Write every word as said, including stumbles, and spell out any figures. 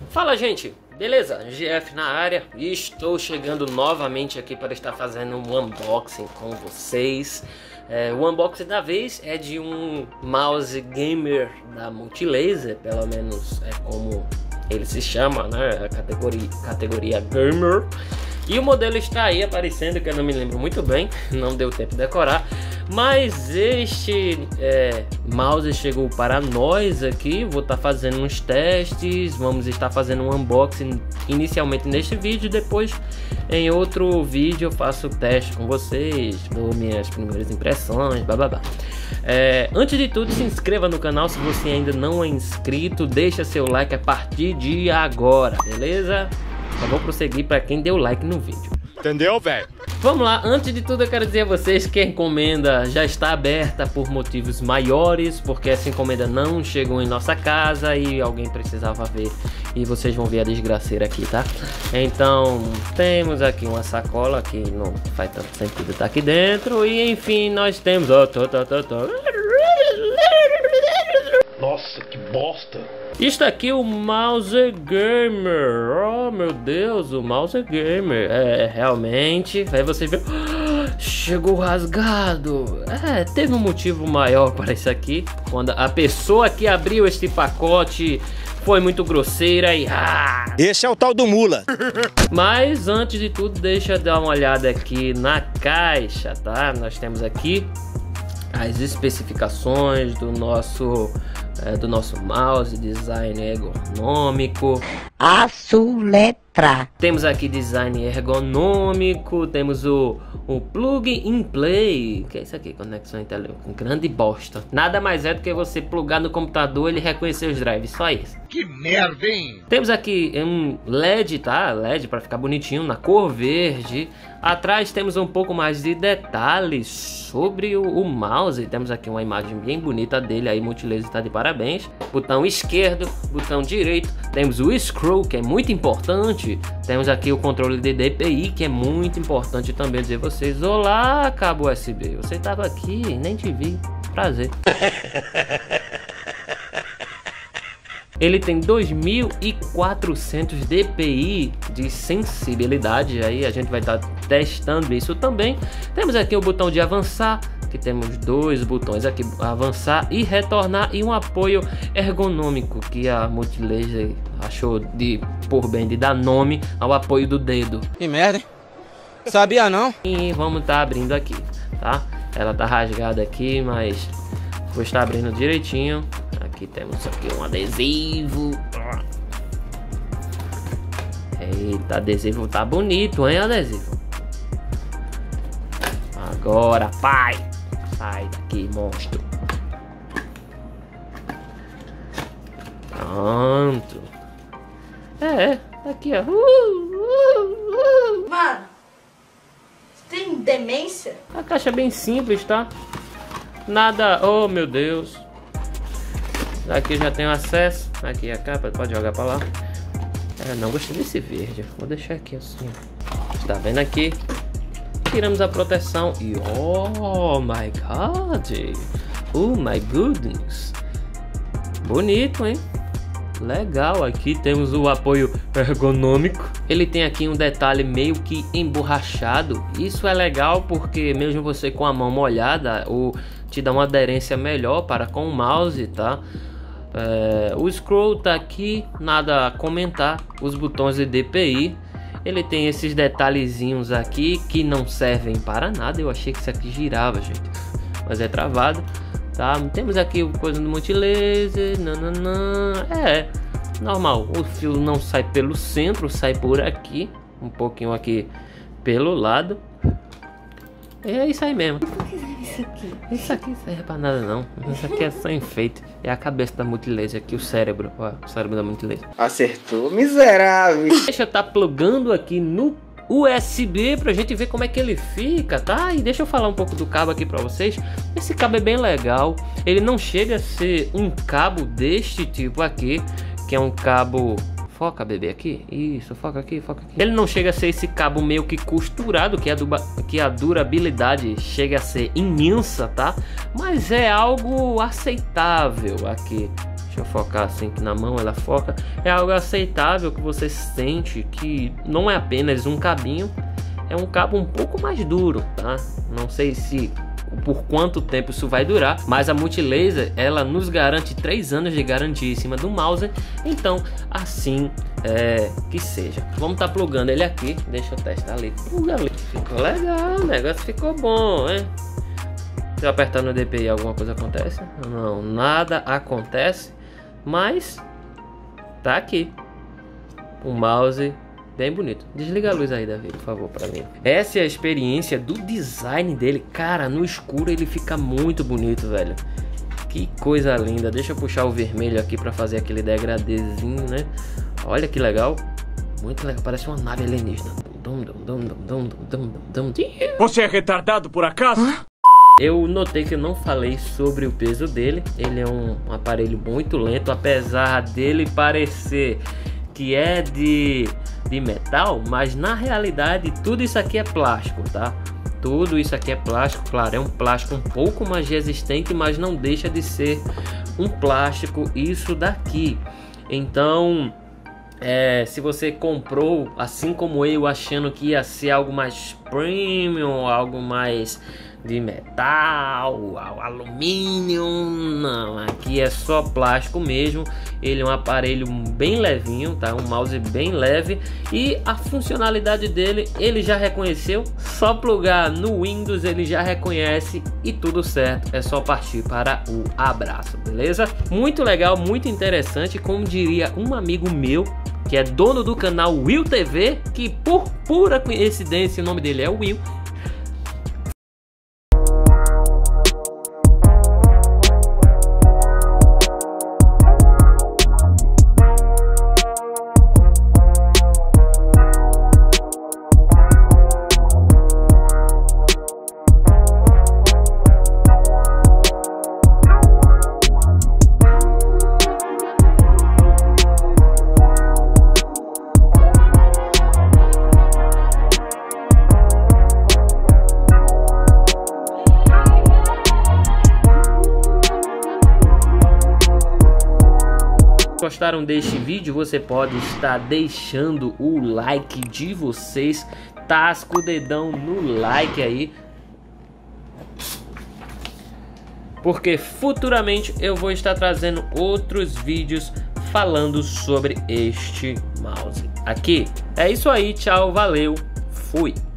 Fala, gente, beleza? G F na área e estou chegando novamente aqui para estar fazendo um unboxing com vocês. É, o unboxing da vez é de um mouse gamer da Multilaser, pelo menos é como ele se chama, né? A categoria, categoria gamer. E o modelo está aí aparecendo, que eu não me lembro muito bem, não deu tempo de decorar. Mas este é, mouse chegou para nós aqui. Vou estar fazendo uns testes, vamos estar fazendo um unboxing inicialmente neste vídeo. Depois em outro vídeo eu faço o teste com vocês, dou minhas primeiras impressões, blá blá blá. É, antes de tudo, se inscreva no canal se você ainda não é inscrito. Deixa seu like a partir de agora, beleza? Só vou prosseguir para quem deu like no vídeo. Entendeu, velho? Vamos lá, antes de tudo eu quero dizer a vocês que a encomenda já está aberta por motivos maiores, porque essa encomenda não chegou em nossa casa e alguém precisava ver, e vocês vão ver a desgraceira aqui, tá? Então, temos aqui uma sacola que não faz tanto sentido estar aqui dentro, e enfim, nós temos... Oh, tô, tô, tô, tô. Nossa, que bosta! Isto aqui, o mouse gamer. Oh meu Deus, o mouse gamer. É, realmente. Aí você vê, chegou rasgado. É, teve um motivo maior para isso aqui. Quando a pessoa que abriu este pacote foi muito grosseira e... Ah! Esse é o tal do mula. Mas antes de tudo, deixa eu dar uma olhada aqui na caixa, tá? Nós temos aqui as especificações do nosso é, do nosso mouse, design ergonômico, a soletra. Temos aqui design ergonômico, temos o, o plug and play, que é isso aqui, conexão inteligente, grande bosta. Nada mais é do que você plugar no computador e ele reconhecer os drives, só isso. Que merda, hein? Temos aqui um L E D, tá? L E D para ficar bonitinho, na cor verde. Atrás temos um pouco mais de detalhes sobre o, o mouse. Temos aqui uma imagem bem bonita dele, aí Multilaser está de parabéns. Botão esquerdo, botão direito. Temos o scroll, que é muito importante. Temos aqui o controle de D P I, que é muito importante também dizer vocês. Olá, cabo U S B, você estava aqui, nem te vi, prazer. Ele tem dois mil e quatrocentos D P I de sensibilidade, aí a gente vai estar testando isso também. Temos aqui o botão de avançar, que temos dois botões aqui, avançar e retornar, e um apoio ergonômico que a Multilaser achou de por bem de dar nome ao apoio do dedo. Que merda, hein? Sabia não? E vamos estar abrindo aqui, tá? Ela tá rasgada aqui, mas vou estar abrindo direitinho. Aqui temos aqui um adesivo. Eita, adesivo tá bonito, hein, adesivo? Agora, pai, sai daqui, monstro. Pronto. É, tá aqui, ó. Uh, uh, uh. Mano, você tem demência? A caixa é bem simples, tá? Nada, oh meu Deus. Aqui já tenho acesso. Aqui a capa, pode jogar pra lá. É, não gostei desse verde. Vou deixar aqui assim. Está vendo aqui? Tiramos a proteção e oh my god, oh my goodness, bonito, hein? Legal. Aqui temos o apoio ergonômico. Ele tem aqui um detalhe meio que emborrachado. Isso é legal porque mesmo você com a mão molhada, o te dá uma aderência melhor para com o mouse, tá? É, o scroll tá aqui, nada a comentar. Os botões de D P I, ele tem esses detalhezinhos aqui que não servem para nada. Eu achei que isso aqui girava, gente, mas é travado, tá? Temos aqui o coisa do Multilaser, nananã. É normal, o fio não sai pelo centro, sai por aqui, um pouquinho aqui pelo lado. É isso aí mesmo. Isso aqui. Isso aqui não serve pra nada não. Isso aqui é só enfeite. É a cabeça da Multilaser aqui, o cérebro. Ó, o cérebro da Multilaser. Acertou, miserável. Deixa eu tá plugando aqui no U S B pra gente ver como é que ele fica, tá? E deixa eu falar um pouco do cabo aqui pra vocês. Esse cabo é bem legal. Ele não chega a ser um cabo deste tipo aqui, que é um cabo... Foca, bebê, aqui. Isso, foca aqui, foca aqui. Ele não chega a ser esse cabo meio que costurado, que a, que a durabilidade chega a ser imensa, tá? Mas é algo aceitável aqui. Deixa Deixa eu focar assim que na mão ela foca. É algo aceitável, que você sente que não é apenas um cabinho, é um cabo um pouco mais duro, tá? Não sei se por quanto tempo isso vai durar, mas a Multilaser ela nos garante três anos de garantia em cima do mouse, então assim é, que seja. Vamos estar tá plugando ele aqui, deixa eu testar ali. Pluga ali. Ficou legal, o negócio ficou bom, hein? Se eu apertar no D P I alguma coisa acontece? Não, nada acontece, mas tá aqui o mouse bem bonito. Desliga a luz aí, Davi, por favor, pra mim. Essa é a experiência do design dele. Cara, no escuro ele fica muito bonito, velho. Que coisa linda. Deixa eu puxar o vermelho aqui pra fazer aquele degradezinho, né? Olha que legal. Muito legal. Parece uma nave alienígena. Você é retardado por acaso? Hã? Eu notei que eu não falei sobre o peso dele. Ele é um aparelho muito lento, apesar dele parecer que é de, de metal, mas na realidade tudo isso aqui é plástico, tá? Tudo isso aqui é plástico, claro, é um plástico um pouco mais resistente, mas não deixa de ser um plástico isso daqui. Então, é, se você comprou, assim como eu, achando que ia ser algo mais premium, algo mais de metal, alumínio, não, aqui é só plástico mesmo. Ele é um aparelho bem levinho, tá? Um mouse bem leve, e a funcionalidade dele ele já reconheceu. Só plugar no Windows ele já reconhece e tudo certo, é só partir para o abraço, beleza? Muito legal, muito interessante, como diria um amigo meu que é dono do canal Will T V, que por pura coincidência o nome dele é Will. Gostaram deste vídeo? Você pode estar deixando o like de vocês, tasca o dedão no like aí, porque futuramente eu vou estar trazendo outros vídeos falando sobre este mouse aqui. É isso aí, tchau, valeu, fui!